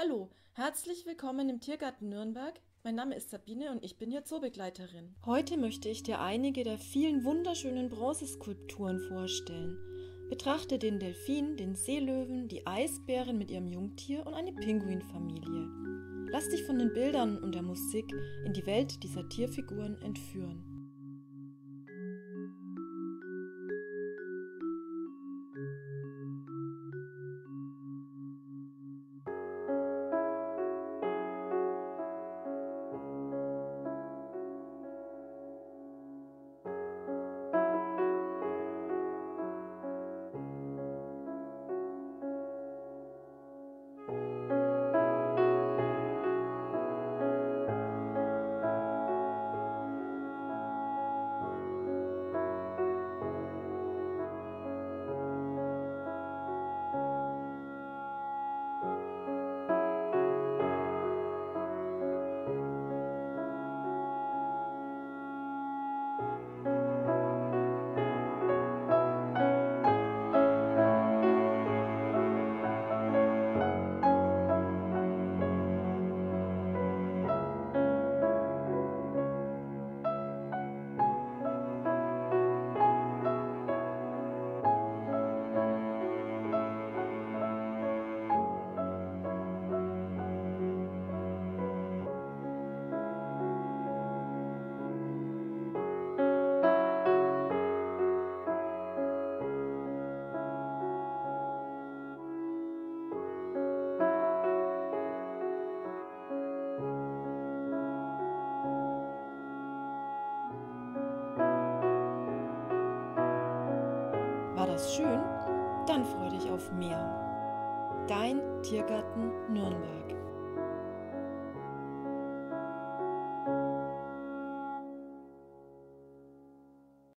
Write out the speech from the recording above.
Hallo, herzlich willkommen im Tiergarten Nürnberg. Mein Name ist Sabine und ich bin Ihr Zoobegleiterin. Heute möchte ich dir einige der vielen wunderschönen Bronzeskulpturen vorstellen. Betrachte den Delfin, den Seelöwen, die Eisbären mit ihrem Jungtier und eine Pinguinfamilie. Lass dich von den Bildern und der Musik in die Welt dieser Tierfiguren entführen. War das schön? Dann freu dich auf mehr. Dein Tiergarten Nürnberg.